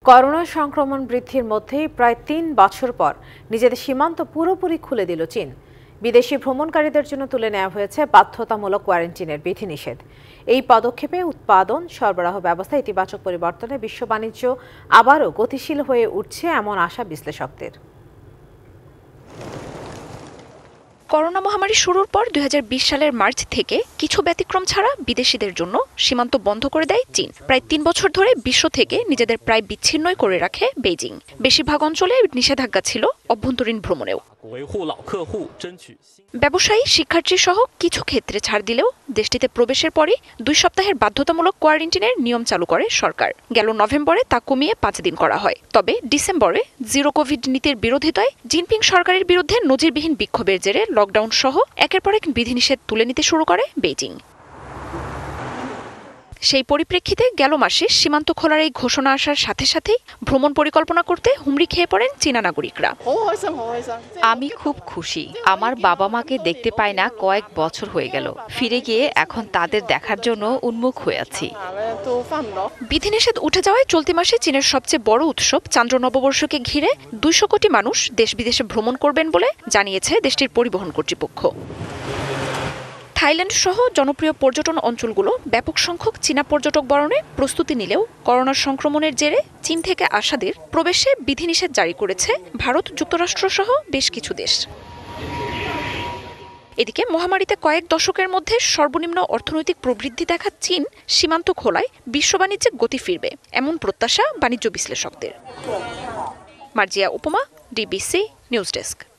Corona সংক্রমণ বৃদ্ধির মধ্যেই প্রায় ৩ বছর পর নিজেদের সীমান্ত পুরোপুরি খুলে দিল চীন। বিদেশি ভ্রমণকারীদের জন্য তুলে নেওয়া হয়েছে বাধ্যতামূলক কোয়ারেন্টিনের বিধিনিষেধ। এই পদক্ষেপে উৎপাদন সরবরাহ ব্যবস্থা ইতিবাচক পরিবর্তনে বিশ্ব বাণিজ্য আবারও গতিশীল হয়ে উঠছে এমন আশা বিশ্লেষকদের। করোনা মহামারী শুরুর পর ২০২০ সালের মার্চ থেকে কিছু ব্যতিক্রম ছাড়া বিদেশিদের জন্য সীমান্ত বন্ধ করে দেয় চীন। প্রায় ৩ বছর ধরে বিশ্ব থেকে নিজেদের প্রায় বিচ্ছিন্নই করে রাখে বেইজিং। বেশিরভাগ অঞ্চলে নিষেধাজ্ঞা ছিল অভ্যন্তরীণ ভ্রমণেও। ব্যবসায়ী, শিক্ষার্থী সহ কিছু ক্ষেত্রে ছাড় দিলেও দেশটিতে প্রবেশের পরই ২ সপ্তাহের বাধ্যতামূলক কোয়ারেন্টিনের নিয়ম চালু করে সরকার। গেল নভেম্বরে তা কমিয়ে ৫ দিন করা হয়। তবে ডিসেম্বরে জিরো কোভিড নীতির বিরোধিতায় জিনপিং সরকারের বিরুদ্ধে নজিরবিহীন বিক্ষোভের জেরে লকডাউন সহ একের পর এক বিধিনিষেধ তুলে নিতে শুরু করে বেইজিং। সেই পরিপ্রেক্ষিতে গেল মাসে সীমান্ত খোলার এই ঘোষণা আসার সাথে সাথেই ভ্রমণ পরিকল্পনা করতে হুমড়ি খেয়ে পড়েন চীনা নাগরিকরা। আমি খুব খুশি। আমার বাবা মাকে দেখতে পাই না কয়েক বছর হয়ে গেল। ফিরে গিয়ে এখন তাদের দেখার জন্য উন্মুখ হয়ে আছি। বিধিনিষেধ উঠে যাওয়ায় চলতি মাসে চীনের সবচেয়ে বড় উৎসব চান্দ্র নববর্ষকে ঘিরে ২০০ কোটি মানুষ দেশ বিদেশে ভ্রমণ করবেন বলে জানিয়েছে দেশটির পরিবহন কর্তৃপক্ষ। থাইল্যান্ড সহ জনপ্রিয় পর্যটন অঞ্চলগুলো ব্যাপক সংখ্যক চীনা পর্যটক বরণে প্রস্তুতি নিলেও করোনা সংক্রমণের জেরে চীন থেকে আসাদের প্রবেশে বিধিনিষেধ জারি করেছে ভারত, যুক্তরাষ্ট্র সহ বেশ কিছু দেশ। এদিকে মহামারীতে কয়েক দশকের মধ্যে সর্বনিম্ন অর্থনৈতিক প্রবৃদ্ধি দেখা চীন সীমান্ত খোলায় বিশ্ব বাণিজ্যে গতি ফিরবে এমন প্রত্যাশা বাণিজ্য বিশ্লেষকদের। মার্জিয়া উপমা, ডিবিসি নিউজ ডেস্ক।